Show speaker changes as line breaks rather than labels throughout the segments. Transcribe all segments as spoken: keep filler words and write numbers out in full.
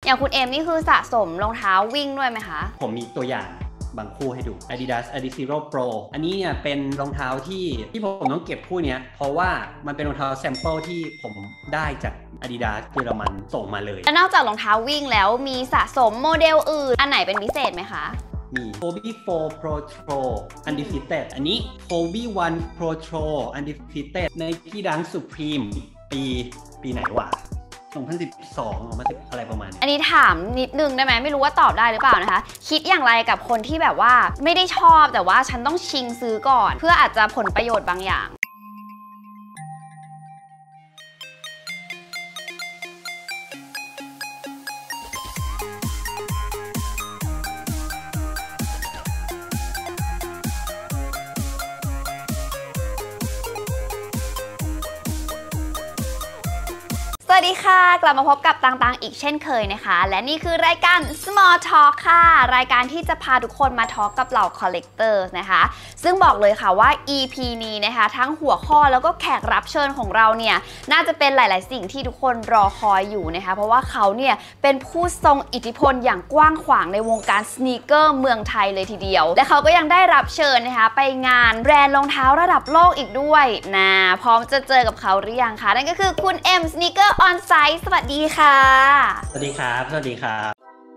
อย่างคุณเอมนี่คือสะสมรองเท้าวิ่งด้วยไหมคะ
ผมมีตัวอย่างบางคู่ให้ดู Adidas Adizero Pro อันนี้เนี่ยเป็นรองเท้าที่ที่ผมต้องเก็บคู่นี้เพราะว่ามันเป็นรองเท้าแซมเปิลที่ผมได้จาก Adidas เยอรมันส่งมาเลย
แล้วนอกจากรองเท้าวิ่งแล้วมีสะสมโมเดลอื่นอันไหนเป็นพิเศษไหมคะ
มี Kobe โฟร์ Pro Tro Undefeated อันนี้ Kobe วัน Pro Tro Undefeated Nike Dunk Supreme ปีปีไหนวะสองพันสิบสองออกมาอะไรประมาณนี้
อันนี้ถามนิดนึงได้ไหมไม่รู้ว่าตอบได้หรือเปล่านะคะคิดอย่างไรกับคนที่แบบว่าไม่ได้ชอบแต่ว่าฉันต้องชิงซื้อก่อนเพื่ออาจจะผลประโยชน์บางอย่างสวัสดีค่ะกลับมาพบกับต่างๆอีกเช่นเคยนะคะและนี่คือรายการ Small Talk ค่ะรายการที่จะพาทุกคนมาทอล์กกับเหล่า Collectors นะคะซึ่งบอกเลยค่ะว่า อี พี นี้นะคะทั้งหัวข้อแล้วก็แขกรับเชิญของเราเนี่ยน่าจะเป็นหลายๆสิ่งที่ทุกคนรอคอยอยู่นะคะเพราะว่าเขาเนี่ยเป็นผู้ทรงอิทธิพลอย่างกว้างขวางในวงการสนีกเกอร์เมืองไทยเลยทีเดียวและเขาก็ยังได้รับเชิญนะคะไปงานแบรนด์รองเท้าระดับโลกอีกด้วยนะพร้อมจะเจอกับเขาหรือยังคะนั่นก็คือคุณเอ็ม Sneaker On Site สวัสดีค่ะ
สวัสดีครับสวัสดีครับ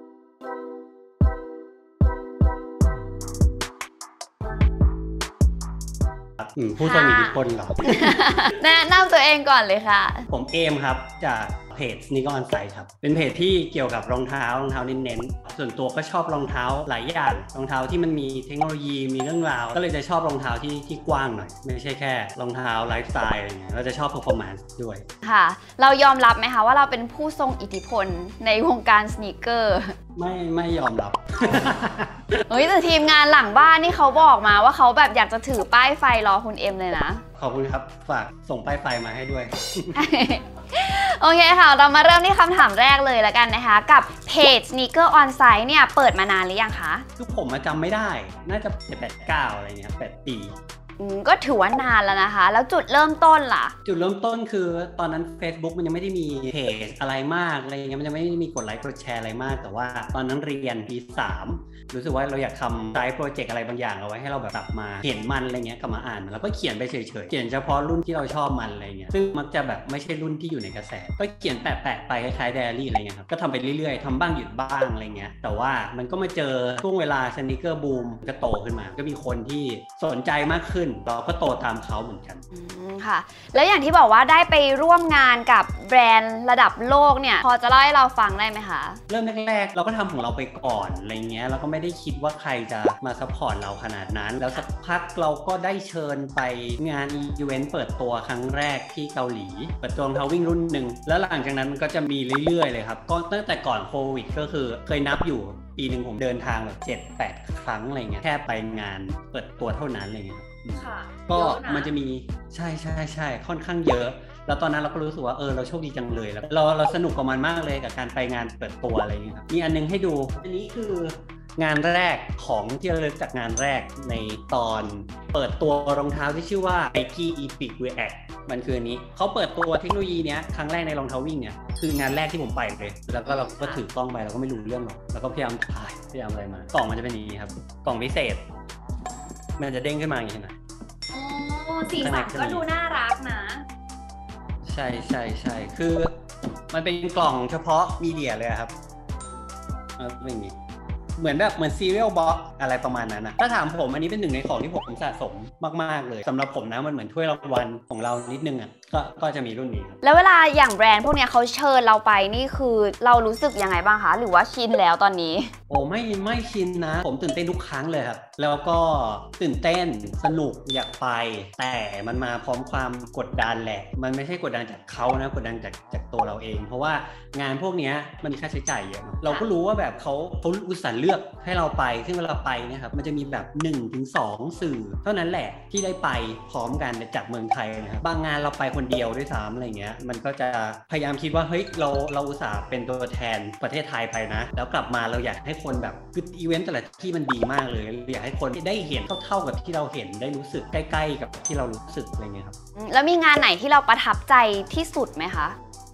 ผู้ทรงอิทธิพลเหรอ
แนะนำตัวเองก่อนเลยค่ะ
ผมเอมครับจากเพจ Sneaker On Site ครับเป็นเพจที่เกี่ยวกับรองเท้ารองเท้าเน้นๆส่วนตัวก็ชอบรองเท้าหลายอย่างรองเท้าที่มันมีเทคโนโลยีมีเรื่องราวก็เลยจะชอบรองเท้าที่ที่กว้างหน่อยไม่ใช่แค่รองเท้าไลฟ์สไตล์อะไรเงี้ยเราจะชอบ performance ด้วย
ค่ะเรายอมรับไหมคะว่าเราเป็นผู้ทรงอิทธิพลในวงการสนีกเกอร์
ไม่ไม่ยอมรับ
เฮ้ยแต่ทีมงานหลังบ้านนี่เขาบอกมาว่าเขาแบบอยากจะถือป้ายไฟรอคุณเอ็มเลยนะ
ขอบคุณครับฝากส่งป้ายไฟมาให้ด้วย
โอเคค่ะเรามาเริ่มที่คำถามแรกเลยแล้วกันนะคะกับเพจ Sneaker On Site เนี่ยเปิดมานานหรือยังคะ
คือผมจำไม่ได้น่าจะเจ็ด แปด เก้าอะไรเงี้ยแปดปี
ก็ถือว่านานแล้วนะคะแล้วจุดเริ่มต้นล่ะ
จุดเริ่มต้นคือตอนนั้น Facebook มันยังไม่ได้มีเพจอะไรมากอะไรเงี้ยมันยังไม่ได้มีกดไลค์กดแชร์อะไรมากแต่ว่าตอนนั้นเรียนปีสามรู้สึกว่าเราอยากทำไซต์โปรเจกต์อะไรบางอย่างเอาไว้ให้เราแบบกลับมาเห็นมันอะไรเงี้ยกลับมาอ่านแล้วก็เขียนไปเฉยๆเขียนเฉพาะรุ่นที่เราชอบมันอะไรเงี้ยซึ่งมักจะแบบไม่ใช่รุ่นที่อยู่ในกระแสก็เขียนแปะๆไปคล้ายๆไดอารี่อะไรเงี้ยครับก็ทำไปเรื่อยๆทำบ้างหยุดบ้างอะไรเงี้ยแต่ว่ามันก็มาเจอช่วงเวลาสนีกเกอร์บูมก็โตขึ้นมาก็มีคนที่สนใจมากขึ้นเราก็โตตามเขาเหมือนกัน
ค่ะแล้วอย่างที่บอกว่าได้ไปร่วมงานกับแบรนด์ระดับโลกเนี่ยพอจะเล่าให้เราฟังได้ไหมคะ
เริ่มแรกๆเราก็ทำของเราไปก่อนอะไรเงี้ยเราก็ไม่ได้คิดว่าใครจะมาซัพพอร์ตเราขนาดนั้นแล้วสักพักเราก็ได้เชิญไปงานอีเวนต์เปิดตัวครั้งแรกที่เกาหลีเปิดตัวรองเท้าวิ่งรุ่นหนึ่งแล้วหลังจากนั้นมันก็จะมีเรื่อยๆเลยครับก็ตั้งแต่ก่อนโควิดก็คือเคยนับอยู่ปีหนึ่งผมเดินทางแบบ เจ็ดแปด ครั้งอะไรเงี้ยแค่ไปงานเปิดตัวเท่านั้นอะไรเงี้ยก็มันจะมีใช่ใช่ใช่ค่อนข้างเยอะแล้วตอนนั้นเราก็รู้สึกว่าเออเราโชคดีจังเลยแล้วเราเราสนุกกับมันมากเลยกับการไปงานเปิดตัวอะไรอย่างเงี้ยครับมีอันนึงให้ดูอันนี้คืองานแรกของที่เราเลือกจากงานแรกในตอนเปิดตัวรองเท้าที่ชื่อว่า Nike Epic React มันคืออันนี้เขาเปิดตัวเทคโนโลยีเนี้ยครั้งแรกในรองเท้าวิ่งเนี่ยคืองานแรกที่ผมไปเลยแล้วก็เราก็ถือกล้องไปเราก็ไม่รู้เรื่องหรอกแล้วก็พยายามถ่ายพยายามอะไรมากล่องมันจะเป็นอย่างนี้ครับกล่องพิเศษมันจะเด้งขึ้นมาอย่างนี้นะ
อ๋อสีสันก็ดูน่ารักนะ
ใช่ใช่ใช่คือมันเป็นกล่องเฉพาะมีเดียเลยครับเออไม่มีเหมือนแบบเหมือนซีเรียลบ็อกอะไรประมาณนั้นนะถ้าถามผมอันนี้เป็นหนึ่งในของที่ผมสะสมมากๆเลยสำหรับผมนะมันเหมือนถ้วยรางวัลของเรานิดนึงอ่ะก็ก็จะมีรุ่นนี้ครับ
แล้วเวลาอย่างแบรนด์พวกนี้เขาเชิญเราไปนี่คือเรารู้สึกยังไงบ้างคะหรือว่าชินแล้วตอนนี้
โอ้ไม่ไม่ชินนะผมตื่นเต้นทุกครั้งเลยครับแล้วก็ตื่นเต้นสนุกอยากไปแต่มันมาพร้อมความกดดันแหละมันไม่ใช่กดดันจากเขานะกดดันจากจากตัวเราเองเพราะว่างานพวกนี้มันมีค่าใช้จ่ายเยอะเราก็รู้ว่าแบบเขาเขาอุตส่าห์เลือกให้เราไปซึ่งเวลาไปเนี่ยครับมันจะมีแบบ หนึ่งถึงสอง สื่อเท่านั้นแหละที่ได้ไปพร้อมกันจากเมืองไทยนะครับบางงานเราไปคนเดียวด้วยซ้ำอะไรเงี้ยมันก็จะพยายามคิดว่าเฮ้ยเราเราอุตส่าห์เป็นตัวแทนประเทศไทยไปนะแล้วกลับมาเราอยากให้คนแบบคืออีเวนต์แต่ละที่มันดีมากเลยอยากให้คนได้เห็นเท่าๆกับที่เราเห็นได้รู้สึกใกล้ๆกับที่เรารู้สึกอะไรเงี้ยครับ
แล้วมีงานไหนที่เราประทับใจที่สุดไหมคะ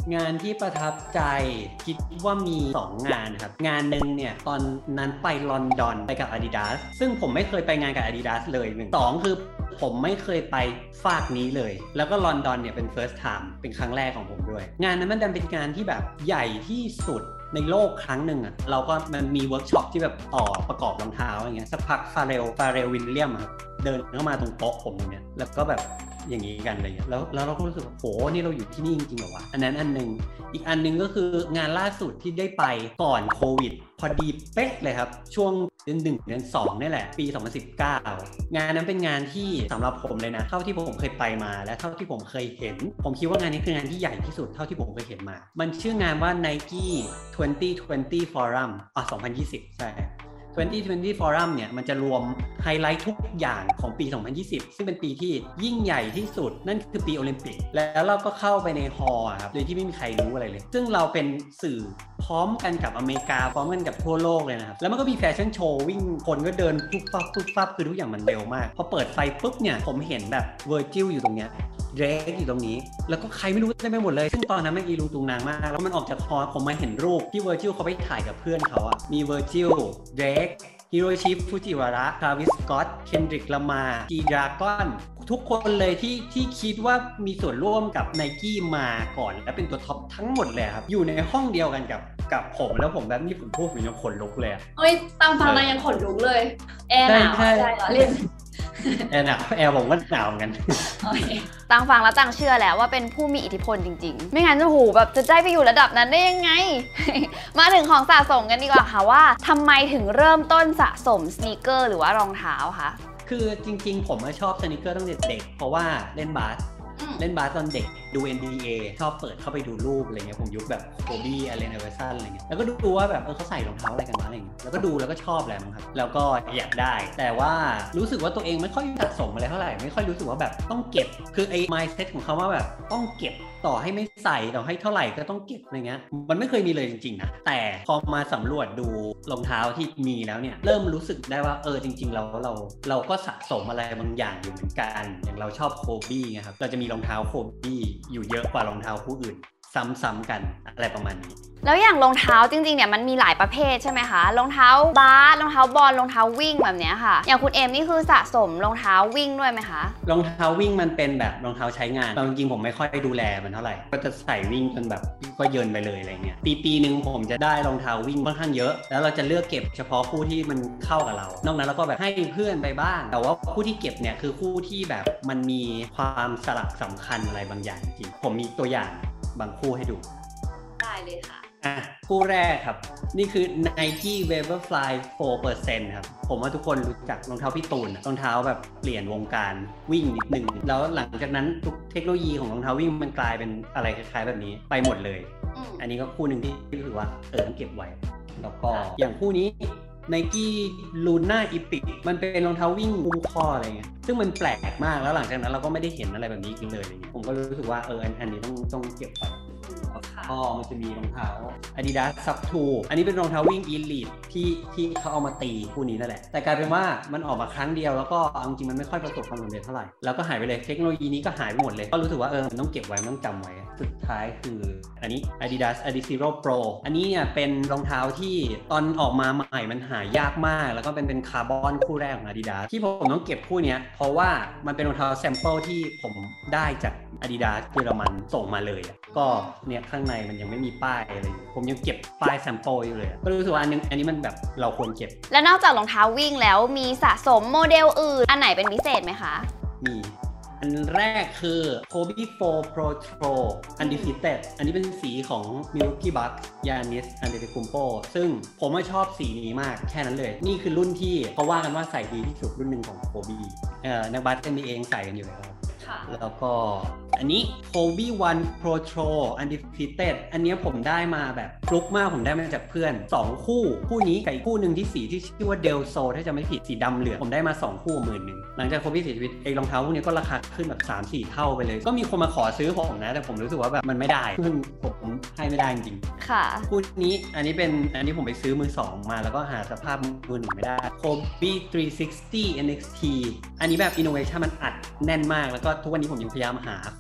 งานที่ประทับใจคิดว่ามีสองงานครับงานหนึ่งเนี่ยตอนนั้นไปลอนดอนไปกับ Adidas ซึ่งผมไม่เคยไปงานกับ Adidas เลยหนึ่งสองคือผมไม่เคยไปฝากนี้เลยแล้วก็ลอนดอนเนี่ยเป็น first time เป็นครั้งแรกของผมด้วยงานนั้นมันดันเป็นงานที่แบบใหญ่ที่สุดในโลกครั้งหนึ่งอ่ะเราก็มันมีเวิร์กช็อปที่แบบต่อประกอบรองเท้าอย่างเงี้ยสักพักฟาเรลฟาเรลวิลเลียมครับเดินเข้ามาตรงโต๊ะผมตรงเนี้ยแล้วก็แบบอย่างนี้กันอะไรเงี้ยแล้วแล้วเราก็รู้สึกว่าโหนี่เราอยู่ที่นี่จริงๆเหรอวะอันนั้นอันนึงอีกอันนึงก็คืองานล่าสุดที่ได้ไปก่อนโควิดพอดีเป๊ะเลยครับช่วงเดือนหนึ่งเดือนสองนี่แหละปีสองพันสิบเก้างานนั้นเป็นงานที่สำหรับผมเลยนะเท่าที่ผมเคยไปมาและเท่าที่ผมเคยเห็นผมคิดว่างานนี้คืองานที่ใหญ่ที่สุดเท่าที่ผมเคยเห็นมามันชื่องานว่า Nike ยี่สิบยี่สิบ Forum อ่ะสองพันยี่สิบใช่ยี่สิบยี่สิบ Forum เนี่ยมันจะรวมไฮไลท์ทุกอย่างของปีสองพันยี่สิบซึ่งเป็นปีที่ยิ่งใหญ่ที่สุดนั่นคือปีโอลิมปิกแล้วเราก็เข้าไปในฮอลล์ครับโดยที่ไม่มีใครรู้อะไรเลยซึ่งเราเป็นสื่อพร้อมกันกับอเมริกาพร้อมกันกับทั่วโลกเลยนะครับแล้วมันก็มีแฟชั่นโชว์วิ่งคนก็เดินปุ๊บปั๊บปุ๊บปั๊บคือทุกอย่างมันเร็วมากพอเปิดไฟปุ๊บเนี่ยผมเห็นแบบเวอร์จิลอยู่ตรงเนี้ยเดรกอยู่ตรงนี้แล้วก็ใครไม่รู้ได้ไปหมดเลยซึ่งตอนนั้นมันอีลุงตุงนางมากแล้วมันออกจากฮอลล์ผมมาเห็นรูปที่เวอร์จิลเขาไปถ่ายกับเพื่อนเขาอะมีเวอร์จิลเดรกฮิโรชิฟูจิวาระทราวิส สก็อต เคนดริก ลามาร์ จี ดราก้อนทุกคนเลยที่ที่คิดว่ามีส่วนร่วมกับ Nike มาก่อนและเป็นตัวท็อปทั้งหมดเลยครับอยู่ในห้องเดียวกันกับกับผมแล้วผมแบบนี้ผมพูดผมยังขนลุกเลย
เฮ้ยตามฟังเรายังขนลุกเลยแอร์หนาวใช่เล่น
แอร์หนาวแอร์ผมก็หนาวเหมือนกัน
ตังฟังแล้วตังเชื่อแล้วว่าเป็นผู้มีอิทธิพลจริงๆไม่งั้นจะหูแบบจะได้ไปอยู่ระดับนั้นได้ยังไง มาถึงของสะสมกันดีกว่าค่ะว่าทำไมถึงเริ่มต้นสะสมสนีกเกอร์หรือว่ารองเท้าคะ
คือจริงๆผมชอบสนีกเกอร์ตั้งแต่เด็กเพราะว่าเล่นบาสเล่นบาสตอนเด็กดู เอ็น บี เอ ชอบเปิดเข้าไปดูรูปอะไรเงี้ยผมยุคแบบโคบี้อะไรในเวอร์ซันอะไรเงี้ยแล้วก็ดูว่าแบบเออเขาใส่รองเท้าอะไรกันวะอะไรเงี้ยแล้วก็ดูแล้วก็ชอบแหละมั้งครับแล้วก็อยากได้แต่ว่ารู้สึกว่าตัวเองไม่ค่อยสะสมอะไรเท่าไหร่ไม่ค่อยรู้สึกว่าแบบต้องเก็บคือไอ้ mindset ของเขาว่าแบบต้องเก็บต่อให้ไม่ใส่ต่อให้เท่าไหร่ก็ต้องเก็บอะไรเงี้ยมันไม่เคยมีเลยจริงๆนะแต่พอมาสำรวจดูรองเท้าที่มีแล้วเนี่ยเริ่มรู้สึกได้ว่าเออจริงๆเราเราเราก็สะสมอะไรบางอย่างอยู่เหมือนกันอย่างเราชอบโคบี้ไงครับเราจะมีรองเท้าโคบี้อยู่เยอะกว่ารองเท้าคู่อื่นซ้ำๆกันอะไรประมาณนี้
แล้วอย่างรองเท้าจริงๆเนี่ยมันมีหลายประเภทใช่ไหมคะรองเท้าบาสรองเท้าบอลรองเท้าวิ่งแบบนี้ค่ะอย่างคุณเอมนี่คือสะสมรองเท้าวิ่งด้วยไหมคะ
รองเท้าวิ่งมันเป็นแบบรองเท้าใช้งานจริงๆผมไม่ค่อยดูแลมันเท่าไหร่ก็จะใส่วิ่งจนแบบก็เยินไปเลยอะไรเงี้ยปีปีนึงผมจะได้รองเท้าวิ่งค่อนข้างเยอะแล้วเราจะเลือกเก็บเฉพาะคู่ที่มันเข้ากับเรานอกนั้นเราก็แบบให้เพื่อนไปบ้างแต่ว่าคู่ที่เก็บเนี่ยคือคู่ที่แบบมันมีความสลักสำคัญอะไรบางอย่างจริงผมมีตัวอย่างบางคู่ให้ดู
ได้เลยค่ะ
อ่ะคู่แรกครับนี่คือ Nike Vaporfly โฟร์ เปอร์เซ็นต์ ครับผมว่าทุกคนรู้จักรองเท้าพี่ตูนรองเท้าแบบเปลี่ยนวงการวิ่งนิดนึงแล้วหลังจากนั้นทุกเทคโนโลยีของรองเท้าวิ่งมันกลายเป็นอะไรคล้ายๆแบบนี้ไปหมดเลยออันนี้ก็คู่หนึ่งที่รู้สึกว่าเออต้องเก็บไว้แล้วก็อย่างคู่นี้ Nike Luna Epic มันเป็นรองเท้าวิ่งคุ้มข้ออะไรเงี้ยซึ่งมันแปลกมากแล้วหลังจากนั้นเราก็ไม่ได้เห็นอะไรแบบนี้อีกเลยอะไรเงี้ยผมก็รู้สึกว่าเอออันนี้ต้องต้องเก็บไว้ก็มันจะมีรองเท้า Adidas Sub ทู อันนี้เป็นรองเท้าวิ่ง Elite ที่ที่เขาเอามาตีคู่นี้นั่นแหละแต่กลายเป็นว่ามันออกมาครั้งเดียวแล้วก็จริงๆมันไม่ค่อยประสบความสำเร็จเท่าไหร่แล้วก็หายไปเลยเทคโนโลยีนี้ก็หายไปหมดเลยก็รู้สึกว่าเออมันต้องเก็บไว้มันต้องจำไว้สุดท้ายคืออันนี้ Adidas Adizero Pro อันนี้เนี่ยเป็นรองเท้าที่ตอนออกมาใหม่มันหายากมากแล้วก็เป็นเป็นคาร์บอนคู่แรกของ Adidas ที่ผมต้องเก็บคู่นี้เพราะว่ามันเป็นรองเท้าแซมเปิลที่ผมได้จาก Adidas เยอรมันส่งมาเลยก็เนี่ยข้างในมันยังไม่มีป้ายอะไรผมยังเก็บป้ายแซมเปิลอยู่เลยก็รู้สึกว่าอันนึงอันนี้มันแบบเราควรเก็บ
แล้วนอกจากรองเท้าวิ่งแล้วมีสะสมโมเดลอื่นอันไหนเป็นพิเศษไหมคะ
มีอันแรกคือ Kobe โฟร์ Pro Tro Undefeated อันนี้เป็นสีของ Milwaukee Bucks Giannis Antetokounmpo ซึ่งผมชอบสีนี้มากแค่นั้นเลยนี่คือรุ่นที่เขาว่ากันว่าใส่ดีที่สุดรุ่นหนึ่งของ Kobe เอ่อนักบาสเอ็น บี เอ เองใส่กันอยู่แล้วแล้วก็อันนี้ Kobe วัน Pro Tro Undefeated อันนี้ผมได้มาแบบฟลุกมากผมได้มาจากเพื่อนสองคู่คู่นี้กับคู่หนึ่งที่สีที่ชื่อว่า Del Sol ถ้าจะไม่ผิดสีดำเหลืองผมได้มาสองคู่หมื่นหนึ่งหลังจาก Kobe เสียชีวิตไอ้รองเท้าพวกนี้ก็ราคาขึ้นแบบ สามสี่ เท่าไปเลยก็มีคนมาขอซื้อผมนะแต่ผมรู้สึกว่าแบบมันไม่ได้ซึ่งผมให้ไม่ได้จริงๆ
ค่ะ
คู่นี้อันนี้เป็นอันนี้ผมไปซื้อมือสองมาแล้วก็หาสภาพมือหนึ่งไม่ได้ Kobe สามร้อยหกสิบ เอ็น เอ็กซ์ ที อันนี้แบบ innovation มันอัดแน่นมากแล้วก็ทุกวันนี้ผมยังพยายามหาคู่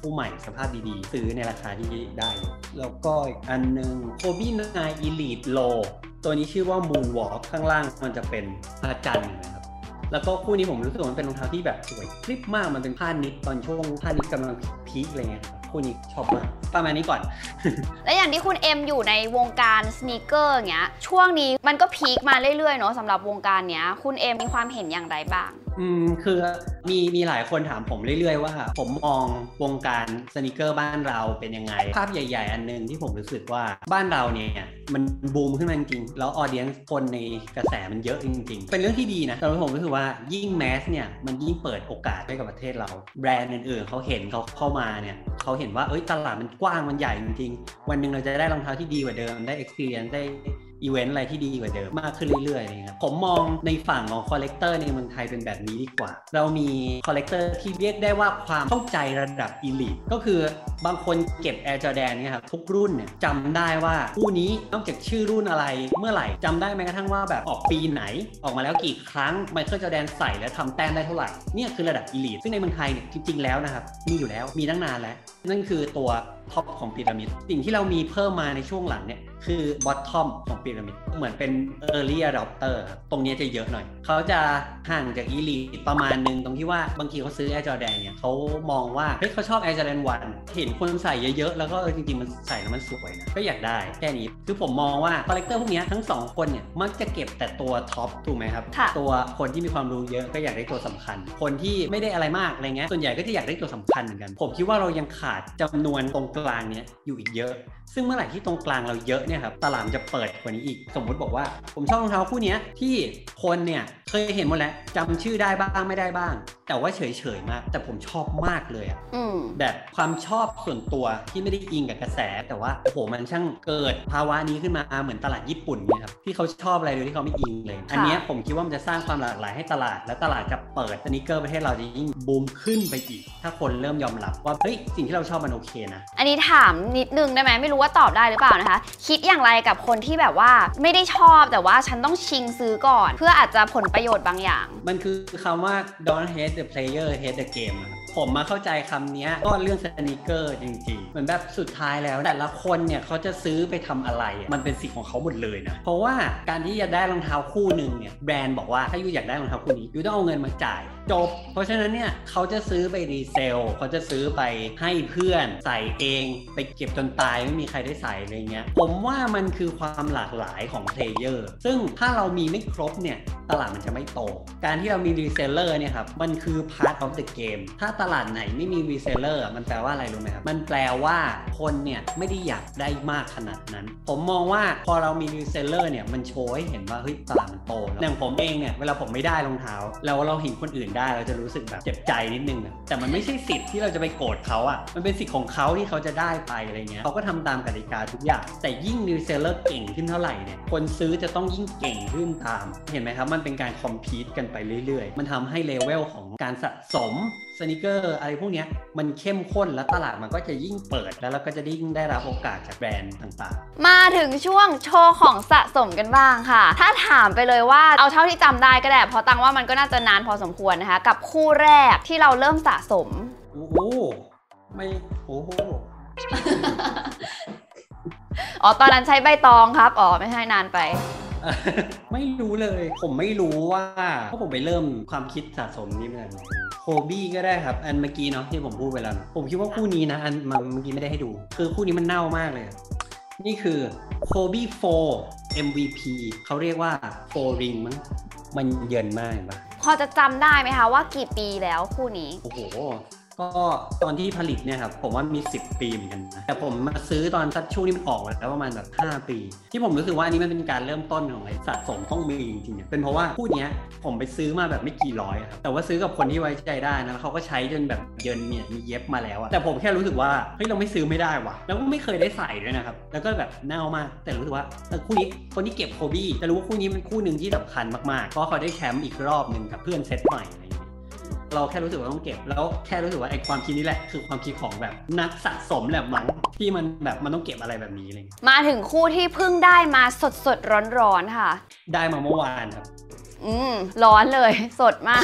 คู่ใหม่สภาพดีๆซื้อในราคาที่ได้แล้วก็อีกอันนึง Kobe ไนน์ Elite Low ตัวนี้ชื่อว่า Moonwalk ข้างล่างมันจะเป็นพระจันทร์นะครับแล้วก็คู่นี้ผมรู้สึกว่ามันเป็นรองเท้าที่แบบสวยคลิปมากมันเป็นผ้านิดตอนช่วงผ้านิดกำลังพีคอะไรเงี้ยครับคู่นี้ชอบมากประมาณนี้ก่อน
และอย่างที่คุณเอ็มอยู่ในวงการสนีกเกอร์เงี้ยช่วงนี้มันก็พีคมาเรื่อยๆเนาะสำหรับวงการเนี้ยคุณเอ็มมีความเห็นอย่างไรบ้าง
อืมคือมีมีหลายคนถามผมเรื่อยๆว่าผมมองวงการสนีกเกอร์บ้านเราเป็นยังไงภาพใหญ่ๆอันนึงที่ผมรู้สึกว่าบ้านเราเนี่ยมันบูมขึ้นมาจริงๆแล้วออเดียนซ์คนในกระแสมันเยอะจริงๆเป็นเรื่องที่ดีนะแต่ผมรู้สึกว่ายิ่งแมสเนี่ยมันยิ่งเปิดโอกาสให้กับประเทศเราแบรนด์อื่นๆเขาเห็นเขาเข้ามาเนี่ยเขาเห็นว่าเอ้ยตลาดมันกว้างมันใหญ่จริงๆวันหนึ่งเราจะได้รองเท้าที่ดีกว่าเดิมได้ experience ได้อีเวนต์อะไรที่ดีกว่าเดิมมากขึ้นเรื่อยๆอะไรเงี้ยผมมองในฝั่งของคอลเลกเตอร์ในเมืองไทยเป็นแบบนี้ดีกว่าเรามีคอลเลกเตอร์ที่เรียกได้ว่าความเข้าใจระดับอีลิทก็คือบางคนเก็บ Air Jordan เนี่ยครับทุกรุ่นเนี่ยจำได้ว่าคู่นี้นอกจากชื่อรุ่นอะไรเมื่อไหร่จำได้แม้กระทั่งว่าแบบออกปีไหนออกมาแล้วกี่ครั้งไมเคิลจอร์แดนใส่แล้วทำแต้มได้เท่าไหร่เนี่ยคือระดับอีลิทซึ่งในเมืองไทยเนี่ยจริงๆแล้วนะครับมีอยู่แล้วมีตั้งนานแล้วนั่นคือตัวท็อปของพีระมิดสิ่งที่เรามีเพิ่มมาในช่วงหลังเนี่ยคือบอททอมของพีระมิดเหมือนเป็น early adopter ตรงนี้จะเยอะหน่อยเขาจะห่างจาก elite ประมาณนึงตรงที่ว่าบางทีเขาซื้อ Air Jordan เนี่ยเขามองว่าเฮ้ยเขาชอบ Air Jordan วันเห็นคนใส่เยอะๆแล้วก็เออจริงๆมันใส่แล้วมันสวยนะก็อยากได้แค่นี้คือผมมองว่าคอลเลกเตอร์พวกนี้ทั้งสองคนเนี่ยมักจะเก็บแต่ตัวท็อปถูกไหมครับตัวคนที่มีความรู้เยอะก็อยากได้ตัวสำคัญคนที่ไม่ได้อะไรมากอะไรเงี้ยส่วนใหญ่ก็จะอยากได้ตัวสำคัญเหมือนกันผมคิดว่าเรายังขาดจำนวนตรงกลางเนี้ยอยู่อีกเยอะซึ่งเมื่อไหร่ที่ตรงกลางเราเยอะเนี่ยครับตลาดจะเปิดกว่านี้อีกสมมุติบอกว่าผมชอบรองเท้าคู่นี้ที่คนเนี่ยเคยเห็นหมดแล้วจำชื่อได้บ้างไม่ได้บ้างแต่ว่าเฉยๆมากแต่ผมชอบมากเลยอะแบบความชอบส่วนตัวที่ไม่ได้อิงกับกระแสแต่ว่าโอ้โหมันช่างเกิดภาวะนี้ขึ้นมาเหมือนตลาดญี่ปุ่นเนี่ยครับที่เขาชอบอะไรโดยที่เขาไม่อิงเลยอันนี้ผมคิดว่ามันจะสร้างความหลากหลายให้ตลาดและตลาดจะเปิดสนิเกอร์ประเทศเราจะยิ่งบูมขึ้นไปอีกถ้าคนเริ่มยอมรับว่าเฮ้ยสิ่งที่เราชอบมันโอเคนะ
อันนี้ถามนิดนึงได้ไหมไม่รู้ว่าตอบได้หรือเปล่านะคะคิดอย่างไรกับคนที่แบบว่าไม่ได้ชอบแต่ว่าฉันต้องชิงซื้อก่อนเพื่ออาจจะผลประโยชน์บางอย่าง
มันคือคำว่า don't hate the player hate the game ผมมาเข้าใจคำนี้ก็เรื่องสนีกเกอร์จริงๆเหมือนแบบสุดท้ายแล้วแต่ละคนเนี่ยเขาจะซื้อไปทำอะไรมันเป็นสิทธิ์ของเขาหมดเลยนะเพราะว่าการที่จะได้รองเท้าคู่หนึ่งเนี่ยแบรนด์บอกว่าถ้ายูอยากได้รองเท้าคู่นี้ยูต้องเอาเงินมาจ่ายจบเพราะฉะนั้นเนี่ยเขาจะซื้อไปรีเซลเขาจะซื้อไปให้เพื่อนใส่เองไปเก็บจนตายไม่มีใครได้ใส่อะไรเงี้ยผมว่ามันคือความหลากหลายของเพลเยอร์ซึ่งถ้าเรามีไม่ครบเนี่ยตลาดมันจะไม่โตการที่เรามีรีเซลเลอร์เนี่ยครับมันคือ part of the game ถ้าตลาดไหนไม่มีรีเซลเลอร์มันแปลว่าอะไรรู้ไหมครับมันแปลว่าคนเนี่ยไม่ได้อยากได้มากขนาดนั้นผมมองว่าพอเรามีรีเซลเลอร์เนี่ยมันโชว์ให้เห็นว่าเฮ้ยตลาดมันโตแล้วอย่างผมเองเนี่ยเวลาผมไม่ได้รองเท้าแล้วเราเห็นคนอื่นได้เราจะรู้สึกแบบเจ็บใจนิดนึงอะแต่มันไม่ใช่สิทธิ์ที่เราจะไปโกรธเขาอ่ะมันเป็นสิทธิ์ของเขาที่เขาจะได้ไปอะไรเงี้ยเขาก็ทำตามกติกาทุกอย่างแต่ยิ่งรีเซลเลอร์เก่งขึ้นเท่าไหร่เนี่ยคนซื้อจะต้องยิ่งเก่งขึ้นตามเห็นไหมครับมันเป็นการคอมพีตกันไปเรื่อยๆมันทำให้เลเวลของการสะสมสนิเกอร์อะไรพวกนี้มันเข้มข้นและตลาดมันก็จะยิ่งเปิดแล้วเราก็จะยิ่งได้รับโอกาสจากแบรนด์ต่าง
ๆมาถึงช่วงโชว์ของสะสมกันบ้างค่ะถ้าถามไปเลยว่าเอาเท่าที่จำได้ก็ได้เพราะตังว่ามันก็น่าจะนานพอสมควรนะคะกับคู่แรกที่เราเริ่มสะสม
โอ้โหไม่โอ้โห
อ๋อตอนนั้นใช้ใบตองครับอ๋อไม่ใช่นานไป
ไม่รู้เลยผมไม่รู้ว่าเพราะผมไปเริ่มความคิดสะสมนี้เมื่อไหร่โคบี้ก็ได้ครับอันเมื่อกี้เนาะที่ผมพูดไปแล้วผมคิดว่าคู่นี้นะอันเมื่อกี้ไม่ได้ให้ดูคือคู่นี้มันเน่ามากเลยนี่คือโคบี้โฟร์ เอ็ม วี พี เขาเรียกว่าโฟร์ริงมั้งมันเยินมากเห็นปะ
พอจะจำได้ไหมคะว่ากี่ปีแล้วคู่นี้
โอ้โหก็ตอนที่ผลิตเนี่ยครับผมว่ามีสิบปีเหมือนกันนะแต่ผมมาซื้อตอนสักช่วงนี้มันออกมาแล้วประมาณแบบห้าปีที่ผมรู้สึกว่าอันนี้มันเป็นการเริ่มต้นของไอ้สะสมต้องมีจริงๆเป็นเพราะว่าคู่นี้ผมไปซื้อมาแบบไม่กี่ร้อยครับแต่ว่าซื้อกับคนที่ไว้ใจได้นะแล้วเขาก็ใช้จนแบบเยินเนี่ยมีเย็บมาแล้วอะแต่ผมแค่รู้สึกว่าเฮ้ยเราไม่ซื้อไม่ได้ว่ะแล้วก็ไม่เคยได้ใส่ด้วยนะครับแล้วก็แบบเน่ามากแต่รู้สึกว่าคู่นี้คนที่เก็บโคบี้จะรู้ว่าคู่นี้เป็นคู่หนึ่งที่สำคัญมากๆเพราะเขาได้แชมป์อีกรอบหนึ่งกับเพื่อนเซตใหม่เราแค่รู้สึกว่าต้องเก็บแล้วแค่รู้สึกว่าไอ้ความคิดนี้แหละคือความคิดของแบบนักสะสมแหละมั้งที่มันแบบมันต้องเก็บอะไรแบบนี้เลย
มาถึงคู่ที่เพิ่งได้มาสดสดร้อนๆค่ะ
ได้มาเมื่อวานครับ
อืมร้อนเลยสดมาก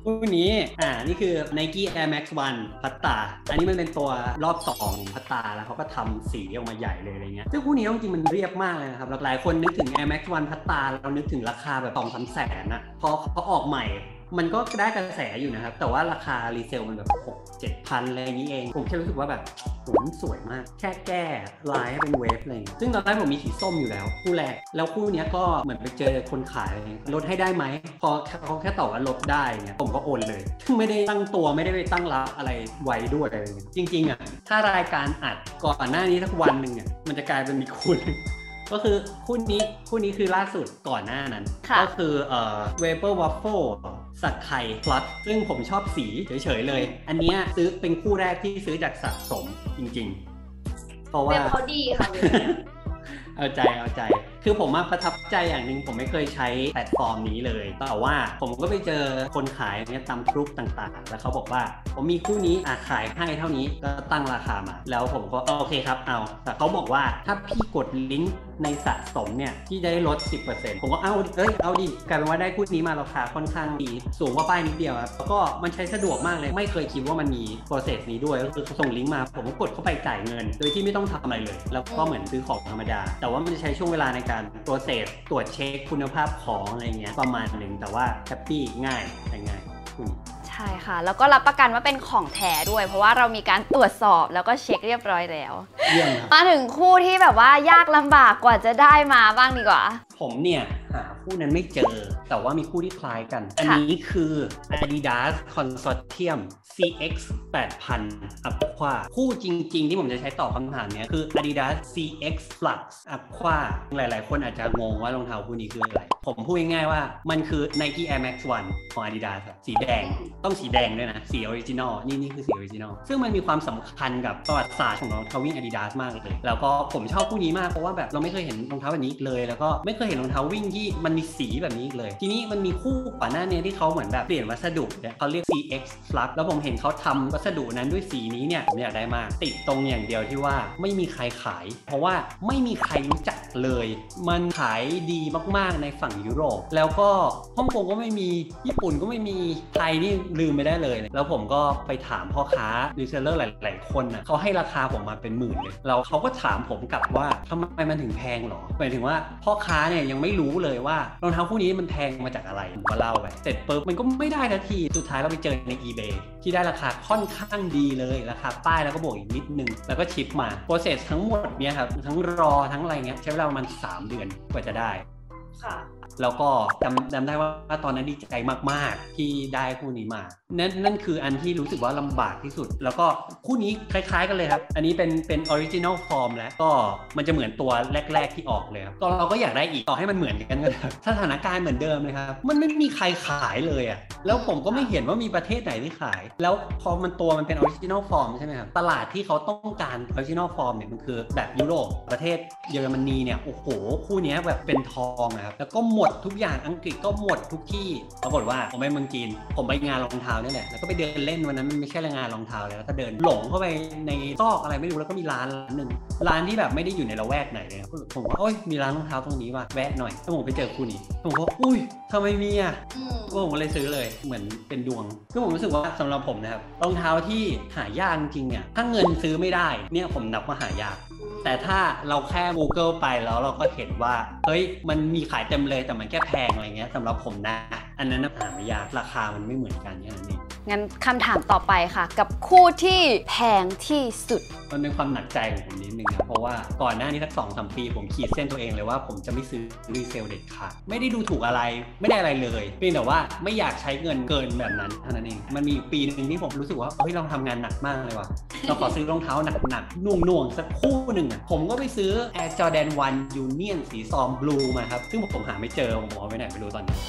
คู่นี้อ่านี่คือ Nike Air Max วันพัตตาอันนี้มันเป็นตัวรอบสองของพัตตาแล้วเขาก็ทำสีออกมาใหญ่เลยอะไรเงี้ยซึ่งคู่นี้จริงๆมันเรียบมากเลยนะครับหลายคนนึกถึง Air Max วันพัตตาเรานึกถึงราคาแบบสองสามแสนอะพอเขาออกใหม่มันก็ได้กระแสอยู่นะครับแต่ว่าราคารีเซลมันแบบหกเจ็ดพันอะไรอย่างนี้เองผมแค่รู้สึกว่าแบบโหมันสวยมากแค่แก้ลายให้เป็นเวฟอะไรอย่างเงี้ยซึ่งตอนแรกผมมีสีส้มอยู่แล้วคู่แรกแล้วคู่นี้ก็เหมือนไปเจอคนขายอะไรเงี้ยลดให้ได้ไหมพอเขาแค่ตอบว่าลดได้เงี้ยผมก็โอนเลยไม่ได้ตั้งตัวไม่ได้ไปตั้งรับอะไรไว้ด้วยอะไรเงี้ยจริงๆอ่ะถ้ารายการอัดก่อนหน้านี้สักวันหนึ่งเนี่ยมันจะกลายเป็นมีคุณก็คือคู่นี้คู่นี้คือล่าสุดก่อนหน้านั้นก็คือเอ่อ Vapor Waffle สักไข่ plus ซึ่งผมชอบสีเฉยๆเลยอันนี้ซื้อเป็นคู่แรกที่ซื้อจากสะสมจริงๆเพราะว่า
เขาดีค่ะ
เอาใจเอาใจคือผมประทับใจอย่างหนึ่งผมไม่เคยใช้แพลตฟอร์มนี้เลยแต่ว่าผมก็ไปเจอคนขายเนี่ยตามกรุ๊ปต่างๆแล้วเขาบอกว่าผมมีคู่นี้อ่ะขายให้เท่านี้ก็ตั้งราคามาแล้วผมก็โอเคครับเอาแต่เขาบอกว่าถ้าพี่กดลิงก์ในสะสมเนี่ยพี่จะได้ลด สิบเปอร์เซ็นต์ ผมก็เอาเอ้ยเอาดิกลายเป็นว่าได้คู่นี้มาราคาค่อนข้างดีสูงกว่าป้ายนิดเดียวครับแล้วก็มันใช้สะดวกมากเลยไม่เคยคิดว่ามันมีโปรเซสนี้ด้วยก็คือส่งลิงก์มาผมก็กดเข้าไปจ่ายเงินโดยที่ไม่ต้องทำอะไรเลยแล้วก็เหมือนซื้อของธรรมดาแต่ว่ามันจะใช้ช่วงเวลาในการโปรเซสตรวจเช็คคุณภาพของอะไรเงี้ยประมาณหนึ่งแต่ว่าแฮปปี้ง่ายใช้ง่ายคุณ
ใช่ค่ะแล้วก็รับประกันว่าเป็นของแท้ด้วยเพราะว่าเรามีการตรวจสอบแล้วก็เช็คเรียบร้อยแล้วมาถึงคู่ที่แบบว่ายากลำบากกว่าจะได้มาบ้างดีกว่า
ผมเนี่ยหาคู่นั้นไม่เจอแต่ว่ามีคู่ที่คล้ายกันอันนี้คือ Adidas Consortium ซี เอ็กซ์ แปดพัน Aqua คู่จริงๆที่ผมจะใช้ตอบคำถามนี้คือ Adidas ซี เอ็กซ์ Flux Aqua หลายๆคนอาจจะงงว่ารองเท้าคู่นี้คืออะไรผมพูดง่ายๆว่ามันคือ Nike Air Max วันของ Adidas สีแดงต้องสีแดงด้วยนะสีออริจินอลนี่นี่คือสีออริจินอลซึ่งมันมีความสำคัญกับประวัติศาสตร์ของรองเท้าวิ่ง Adidas มากเลยแล้วก็ผมชอบคู่นี้มากเพราะว่าแบบเราไม่เคยเห็นรองเท้าแบบนี้เลยแล้วก็ไม่เคยเห็นรองเท้าวิ่งที่มันมีสีแบบนี้เลยทีนี้มันมีคู่ก่อนหน้านี้ที่เขาเหมือนแบบเปลี่ยนวัสดุเนี่ยเขาเรียก ซี เอ็กซ์ Flux แล้วผมเห็นเขาทำวัสดุนั้นด้วยสีนี้เนี่ยผมอยากได้มากติดตรงอย่างเดียวที่ว่าไม่มีใครขายเพราะว่าไม่มีใครรู้จักเลยมันขายดีมากๆในฝั่งยุโรปแล้วก็ฮ่องกงก็ไม่มีญี่ปุ่นก็ไม่มีไทยนี่ลืมไม่ได้เลยแล้วผมก็ไปถามพ่อค้ารีเซลเลอร์หลายๆคนนะเขาให้ราคาผมมาเป็นหมื่นเลยแล้วเขาก็ถามผมกลับว่าทำไมมันถึงแพงหรอหมายถึงว่าพ่อค้าเนี่ยยังไม่รู้เลยว่ารองเท้าคู่นี้มันแพงมาจากอะไรผมก็เล่าไปเสร็จปุ๊บมันก็ไม่ได้ทันทีสุดท้ายเราไปเจอใน eBay ที่ได้ราคาค่อนข้างดีเลยราคาป้ายแล้วก็บวกอีกนิดนึงแล้วก็ชิปมาโปรเซสทั้งหมดเนี่ยครับทั้งรอทั้งอะไรเงี้ยใช้เวลาประมาณสามเดือนกว่าจะได้
ค่ะ
แล้วก็จำจำได้ว่าตอนนั้นดีใจมากๆที่ได้คู่นี้มานั่นนั่นคืออันที่รู้สึกว่าลำบากที่สุดแล้วก็คู่นี้คล้ายๆกันเลยครับอันนี้เป็นเป็นออริจินอลฟอร์มแล้วก็มันจะเหมือนตัวแรกๆที่ออกเลยครับก็เราก็อยากได้อีกต่อให้มันเหมือนกันก็ได้สถานการณ์เหมือนเดิมเลยครับมันไม่มีใครขายเลยอ่ะแล้วผมก็ไม่เห็นว่ามีประเทศไหนที่ขายแล้วพอมันตัวมันเป็นออริจินอลฟอร์มใช่ไหมครับตลาดที่เขาต้องการออริจินอลฟอร์มเนี่ยมันคือแบบยุโรปประเทศเยอรมนีเนี่ยโอ้โหคู่นี้แบบเป็นทองนะครับแล้วก็หมดทุกอย่างอังกฤษก็หมดทุกที่ปรากฏว่าผมไปเมืองจีนผมไปงานรองเท้านี่แหละแล้วก็ไปเดินเล่นวันนั้นมันไม่ใช่งานรองเท้าเลยแล้วก็เดินหลงเข้าไปในซอกอะไรไม่รู้แล้วก็มีร้านร้านหนึ่งร้านที่แบบไม่ได้อยู่ในละแวกไหนเลยผมว่าโอ๊ยมีร้านรองเท้าตรงนี้ว่ะแวะหน่อยแล้วผมไปเจอคู่นี้ผมก็อุ้ยทำไมมีอ่ะผมก็เลยซื้อเลยเหมือนเป็นดวงคือผมรู้สึกว่าสำหรับผมนะครับรองเท้าที่หายากจริงเนี่ยถ้าเงินซื้อไม่ได้เนี่ยผมนับว่าหายากแต่ถ้าเราแค่ Google ไปแล้วเราก็เห็นว่าเฮ้ยมันมีขายเต็มเลยแต่มันแค่แพงอะไรเงี้ยสำหรับผมนะอันนั้นหาไม่ยากราคามันไม่เหมือนกันอย่างนี้
งั้นคำถามต่อไปค่ะกับคู่ที่แพงที่สุด
มันเป็นความหนักใจของผมนิดนึงนะเพราะว่าก่อนหน้านี้สักสองสามปีผมขีดเส้นตัวเองเลยว่าผมจะไม่ซื้อรีเซลเด็ดขาดไม่ได้ดูถูกอะไรไม่ได้อะไรเลยเพียงแต่ว่าไม่อยากใช้เงินเกินแบบนั้นเท่านั้นเองมันมีปีนึงที่ผมรู้สึกว่าเฮ้ยเราทำงานหนักมากเลยว่ะเราขอซื้อรองเท้าหนักๆน่วงๆสักคู่หนึ่งอ่ะผมก็ไปซื้อ Air Jordan วัน Union สีซอมบลูมาครับซึ่งผมหาไม่เจอผมเอาไว้ไหนไม่รู้ตอนนี้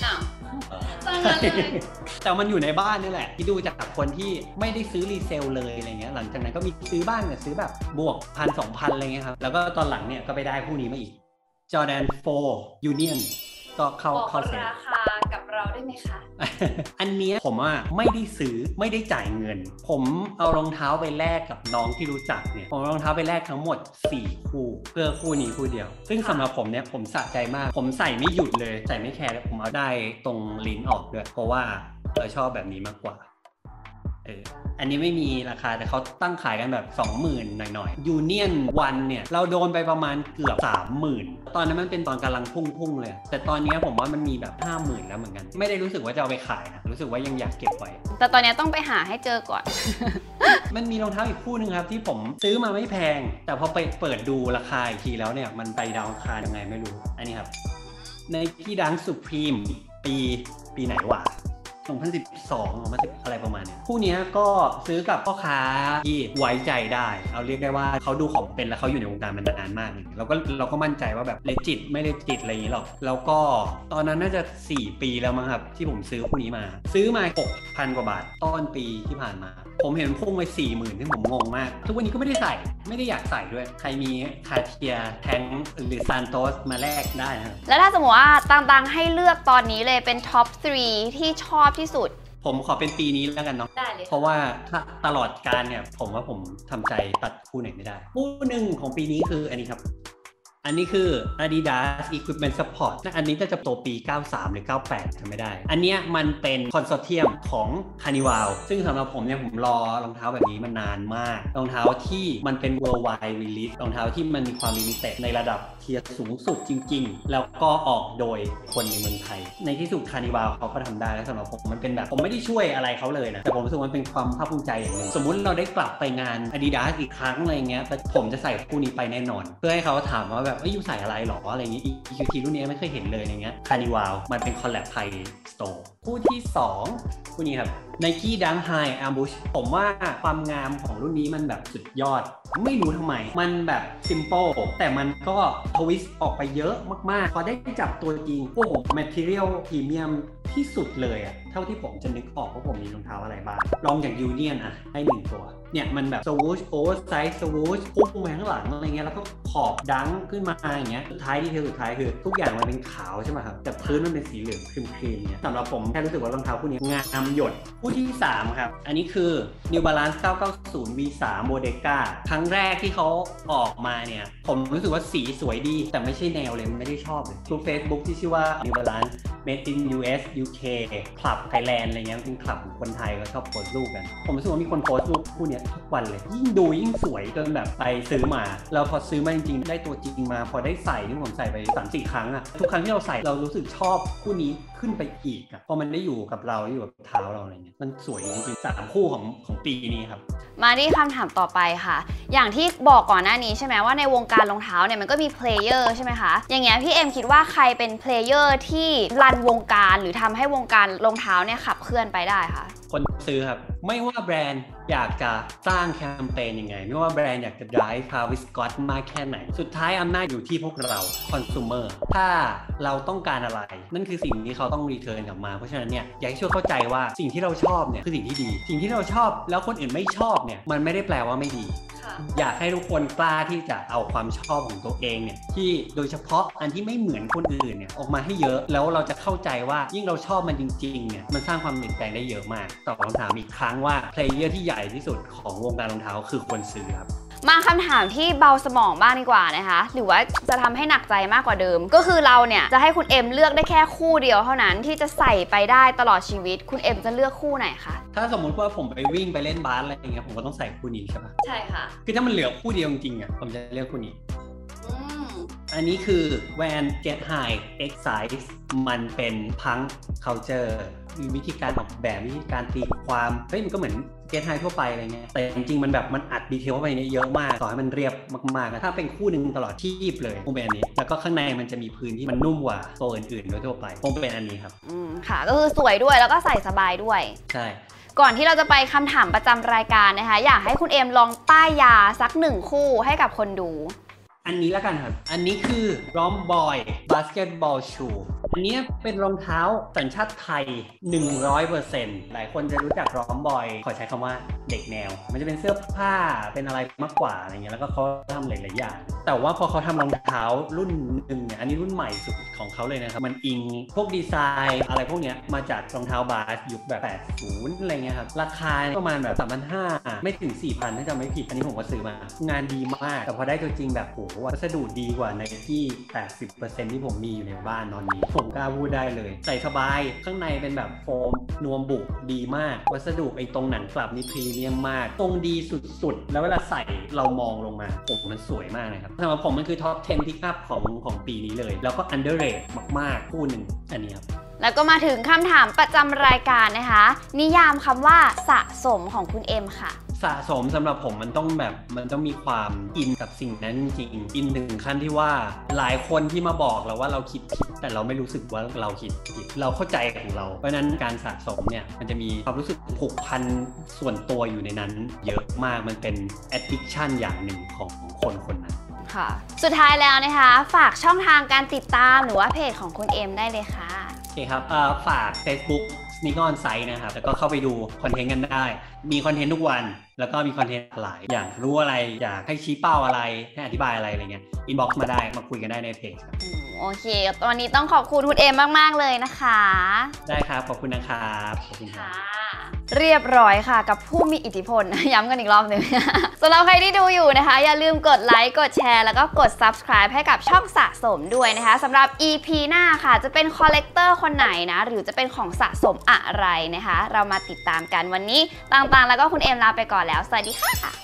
แต่มันอยู่ในบ้านนี่แหละที่ดูจากคนที่ไม่ได้ซื้อรีเซลเลยอะไรเงี้ยหลังจากนั้นก็มีซื้อบ้านแต่ซื้อแบบบวกพันสองพันอะไรเงี้ยครับแล้วก็ตอนหลังเนี่ยก็ไปได้คู่นี้มาอีก Jordan โฟร์ Union ก็เข้าเข้าเซ็น
ราคากับเราได้ไหมคะ
อันนี้ผมอ่ะไม่ได้ซื้อไม่ได้จ่ายเงินผมเอารองเท้าไปแลกกับน้องที่รู้จักเนี่ยผมเอารองเท้าไปแลกทั้งหมดสี่คู่เพื่อคู่นี้คู่เดียวซึ่งสำหรับผมเนี่ยผมสะใจมากผมใส่ไม่หยุดเลยใส่ไม่แคร์ผมเอาได้ตรงลิ้นออกด้วยเพราะว่าเราชอบแบบนี้มากกว่าเอออันนี้ไม่มีราคาแต่เขาตั้งขายกันแบบ สองหมื่น หน่อยๆยูเนียนวันเนี่ยเราโดนไปประมาณเกือบ สามหมื่น ตอนนั้นมันเป็นตอนกำลังพุ่งๆเลยแต่ตอนนี้ผมว่ามันมีแบบ ห้าหมื่น แล้วเหมือนกันไม่ได้รู้สึกว่าจะเอาไปขายนะรู้สึกว่ายังอยากเก็บไว้
แต่ตอนนี้ต้องไปหาให้เจอก่อน
มันมีรองเท้าอีกคู่นึงครับที่ผมซื้อมาไม่แพงแต่พอไปเปิดดูราคาอีกทีแล้วเนี่ยมันไปดาวคายังไงไม่รู้อันนี้ครับ Nike Dunk Supreme ปีปีไหนวะสองพันสิบสอง สองพันสิบอะไรประมาณนี้คู่นี้ก็ซื้อกับพ่อค้าที่ไว้ใจได้เอาเรียกได้ว่าเขาดูของเป็นแล้วเขาอยู่ในวงการมานานมากเลยเราก็เราก็มั่นใจว่าแบบเลจิตไม่เลจิตอะไรอย่างนี้หรอกแล้วก็ตอนนั้นน่าจะสี่ปีแล้วมั้งครับที่ผมซื้อคู่นี้มาซื้อมา หกพัน กว่าบาทต้นปีที่ผ่านมาผมเห็นมันพุ่งไป สี่หมื่น ที่ผมงงมากทุกวันนี้ก็ไม่ได้ใส่ไม่ได้อยากใส่ด้วยใครมีคาเทียแทงหรือซานโตสมาแลกได้นะครับ
แล้วถ้าสมมติว่าต่างๆให้เลือกตอนนี้เลยเป็นท็อปสามที่ชอบที่สุด
ผมขอเป็นปีนี้แล้วกันเนาะ
ได้เลย
เพราะว่าถ้าตลอดการเนี่ยผมว่าผมทำใจตัดคู่ไหนไม่ได้คู่หนึ่งของปีนี้คืออันนี้ครับอันนี้คือ Adidas Equipment Support อันนี้ก็จะตัวปีเก้าสามหรือเก้าแปดจำไม่ได้อันนี้มันเป็นคอนโซเทียมของ Carnival ซึ่งสำหรับผมเนี่ยผมรอรองเท้าแบบนี้มานานมากรองเท้าที่มันเป็น worldwide release รองเท้าที่มันมีความลิมิเต็ดในระดับเทียร์สูงสุดจริงๆแล้วก็ออกโดยคนในเมืองไทยในที่สุด Carnival เขาก็ทำได้และสำหรับผมมันเป็นแบบผมไม่ได้ช่วยอะไรเขาเลยนะแต่ผมรู้สึกมันเป็นความภาคภูมิใจอย่างหนึ่งสมมุติเราได้กลับไปงาน Adidas อีกครั้งอะไรเงี้ยแต่ผมจะใส่คู่นี้ไปแน่นอนเพื่อให้เขาถามว่าแบบเอ้ยยูใส่อะไรหรออะไรเงี้ย อี คิว ที รุ่นนี้ไม่เคยเห็นเลยอะไรเงี้ย Carnival มันเป็นคอลแลบไทยสโตร์คู่ที่สองคู่นี้ครับ Nike Dunk High Ambush ผมว่าความงามของรุ่นนี้มันแบบสุดยอดไม่รู้ทำไมมันแบบ simple แต่มันก็ทวิสต์ออกไปเยอะมากๆพอได้จับตัวจริงโอ้โห material premium ที่สุดเลยอะเท่าที่ผมจะนึกออกว่าผมมีรองเท้าอะไรบ้างลองอย่าง Union อะให้หนึ่งตัวเนี่ยมันแบบ swoosh oversize swoosh พุ่งไปข้างหลังอะไรเงี้ยแล้วก็ขอบดังขึ้นมาอย่างเงี้ยสุดท้ายที่เทสุดท้ายคือทุกอย่างมันเป็นขาวใช่ไหมครับแต่พื้นมันเป็นสีเหลืองครีมๆเนี่ยสำหรับผมแค่รู้สึกว่ารองเท้าคู่นี้งามหยดคู่ที่สามครับอันนี้คือ New Balance เก้าเก้าศูนย์ วี สาม Bodega ครั้งแรกที่เขาออกมาเนี่ยผมรู้สึกว่าสีสวยดีแต่ไม่ใช่แนวเลยไม่ได้ชอบเลยทุก Facebook ที่ชื่อว่า New Balance Made in ยู เอส ยู เค คลับ Thailand อะไรเงี้ยเป็นคลับคนไทยก็ชอบโพสต์รูปกันผมรู้สึกว่ามีคนโพสต์รูปคู่นี้ทุกวันเลยยิ่งดูยิ่งสวยจนแบบไปซื้อมาแล้วพอซื้อมาจริงๆได้ตัวจริงมาพอได้ใส่ที่ผมใส่ไป สามสี่ ครั้งอะทุกครั้งที่เราใส่เรารู้สึกชอบคู่นี้ขึ้นไปอีกอะพอมันได้อยู่กับเราอยู่กับเท้าเราอะไรเงี้ยมันสวยจริงๆสามคู่ของของปีนี้ครับ
มาที่คำถามต่อไปค่ะอย่างที่บอกก่อนหน้านี้ใช่ไหมว่าในวงการรองเท้าเนี่ยมันก็มีเพลเยอร์ใช่ไหมคะอย่างเงี้ยพี่เอ็มคิดว่าใครเป็นเพลเยอร์ที่รันวงการหรือทำให้วงการรองเท้าเนี่ยขับเคลื่อนไปได้ค่ะ
คนซื้อครับไม่ว่าแบรนด์อยากจะสร้างแคมเปญยังไงไม่ว่าแบรนด์อยากจะ drive ทราวิส สก็อตมากแค่ไหนสุดท้ายอำนาจอยู่ที่พวกเรา consumer ถ้าเราต้องการอะไรนั่นคือสิ่งที่เขาต้อง return กลับมาเพราะฉะนั้นเนี่ยอยากให้ช่วยเข้าใจว่าสิ่งที่เราชอบเนี่ยคือสิ่งที่ดีสิ่งที่เราชอบแล้วคนอื่นไม่ชอบเนี่ยมันไม่ได้แปลว่าไม่ดีอยากให้ทุกคนกล้าที่จะเอาความชอบของตัวเองเนี่ยที่โดยเฉพาะอันที่ไม่เหมือนคนอื่นเนี่ยออกมาให้เยอะแล้วเราจะเข้าใจว่ายิ่งเราชอบมันจริงๆเนี่ยมันสร้างความเปลี่ยนแปลงได้เยอะมากตอบคำถามอีกครั้งว่าเพลเยอร์ที่ใหญ่ที่สุดของวงการรองเท้าคือคนซื้อครับ
มาคำถามที่เบาสมองบ้างดีกว่านะคะหรือว่าจะทำให้หนักใจมากกว่าเดิมก็คือเราเนี่ยจะให้คุณเอ็มเลือกได้แค่คู่เดียวเท่านั้นที่จะใส่ไปได้ตลอดชีวิตคุณเอ็มจะเลือกคู่ไหนคะ
ถ้าสมมุติว่าผมไปวิ่งไปเล่นบาสอะไรอย่างเงี้ยผมก็ต้องใส่คู่นี้ใช่ปะ
ใช่ค่ะ
คือถ้ามันเหลือคู่เดียวจริงๆอ่ะผมจะเลือกคู่นี้อันนี้คือแวน Get High X Size มันเป็นพัง culture มีวิธีการออกแบบวิธีการตีความเฮ้ยมันก็เหมือน Get High ทั่วไปอะไรเงี้ยแต่จริงๆมันแบบมันอัดดีเทลเข้าไปในเยอะมากต่อให้มันเรียบมากๆถ้าเป็นคู่หนึ่งตลอดที่ยีบเลยคงเป็นอันนี้แล้วก็ข้างในมันจะมีพื้นที่มันนุ่มกว่าตัวอื่นๆโดยทั่วไปคงเป็นอันนี้ครับ
อืมค่ะก็คือสวยด้วยแล้วก็ใส่สบายด้วย
ใช่
ก่อนที่เราจะไปคำถามประจำรายการนะคะอยากให้คุณเอ็มลองป้ายยาสักหนึ่งคู่ให้กับคนดู
อันนี้แล้วกันครับอันนี้คือร้อมบอยบาสเกตบอลชูอันนี้เป็นรองเท้าสัญชาติไทย หนึ่งร้อยเปอร์เซ็นต์ หลายคนจะรู้จักร้อมบอยขอใช้คำว่าเด็กแนวมันจะเป็นเสื้อผ้าเป็นอะไรมากกว่าอะไรเงี้ยแล้วก็เขาทำหลายๆอย่างแต่ว่าพอเขาทำรองเท้ารุ่นหนึ่งเนี่ยอันนี้รุ่นใหม่สุดของเขาเลยนะครับมันอิงพวกดีไซน์อะไรพวกเนี้ยมาจากรองเท้าบาสยุคแบบแปดสิบอะไรเงี้ยครับราคาประมาณแบบ สามพันห้าร้อย ไม่ถึง สี่พัน ถ้าจำไม่ผิดอันนี้ผมก็ซื้อมางานดีมากแต่พอได้ตัวจริงแบบโหวัสดุดีกว่าในที่ แปดสิบเปอร์เซ็นต์ ที่ผมมีอยู่ในบ้านตอนนี้ผมกล้าพูดได้เลยใส่สบายข้างในเป็นแบบโฟมนวมบุดีมากวัสดุไอ้ตรงหนังกลับนี่พรีเมียมมากตรงดีสุดๆแล้วเวลาใส่เรามองลงมาผมมันสวยมากนะครับสำหรับผมมันคือท็อปสิบพิกอัพของของปีนี้เลยแล้วก็ underrated มากๆคู่หนึ่งอันนี้ครับ
แล้วก็มาถึงคำถามประจำรายการนะคะนิยามคำว่าสะสมของคุณเอ็มค่ะ
สะสมสำหรับผมมันต้องแบบมันต้องมีความอินกับสิ่งนั้นจริงอินถึงขั้นที่ว่าหลายคนที่มาบอกเราว่าเราคิดผิดแต่เราไม่รู้สึกว่าเราคิดผิดเราเข้าใจของเราเพราะฉะนั้นการสะสมเนี่ยมันจะมีความรู้สึกผูกพันส่วนตัวอยู่ในนั้นเยอะมากมันเป็น addiction อย่างหนึ่งของคนคนนั้น
ค่ะสุดท้ายแล้วนะคะฝากช่องทางการติดตามหรือว่าเพจของคุณเอ็มได้เลยค่ะ
โอเคครับฝาก Facebook Sneak On Site นะครับแล้วก็เข้าไปดูคอนเทนต์กันได้มีคอนเทนต์ทุกวันแล้วก็มีคอนเทนต์หลายอยากรู้อะไรอยากให้ชี้เป้าอะไรให้อธิบายอะไรอะไรเงี้ยอินบ็อกซ์มาได้มาคุยกันได้ในเพจครับ
โอเคตอนนี้ต้องขอบคุณคุณเอ็มมากๆเลยนะคะ
ได้ครับขอบคุณนะครับขอบคุณค่ะ
เรียบร้อยค่ะกับผู้มีอิทธิพลย้ำกันอีกรอบหนึ่ง สำหรับใครที่ดูอยู่นะคะอย่าลืมกดไลค์กดแชร์แล้วก็กด ซับสไครบ์ ให้กับช่องสะสมด้วยนะคะสำหรับ อี พี หน้าค่ะจะเป็นคอลเลกเตอร์คนไหนนะหรือจะเป็นของสะสมอะไรนะคะเรามาติดตามกันวันนี้ต่างๆแล้วก็คุณเอ็มลาไปก่อนแล้วสวัสดีค่ะ